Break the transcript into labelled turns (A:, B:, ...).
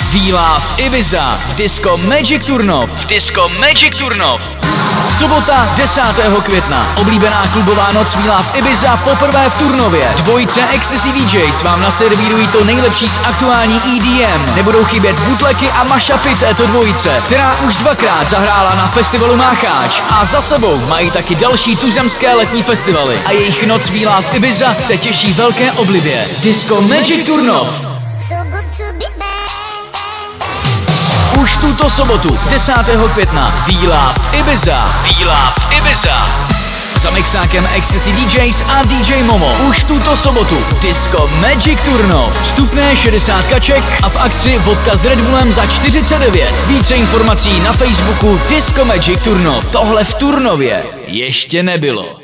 A: We Love Ibiza v Disco Magic Turnov. Sobota 10. května. Oblíbená klubová noc We Love Ibiza poprvé v Turnově. Dvojice Ecstasy DJs vám naservírují to nejlepší z aktuální EDM. Nebudou chybět bootlegy a mashupy této dvojice, která už dvakrát zahrála na festivalu Mácháč a za sebou mají taky další tuzemské letní festivaly. A jejich noc We Love Ibiza se těší velké oblibě. Disco Magic Turnov. Už tuto sobotu, 10. května, We Love Ibiza. Za mixákem Ecstasy DJs a DJ Momo. Už tuto sobotu, Disco Magic Turnov. Vstupné 60 kaček a v akci vodka s Red Bullem za 49. Více informací na Facebooku Disco Magic Turnov. Tohle v Turnově ještě nebylo.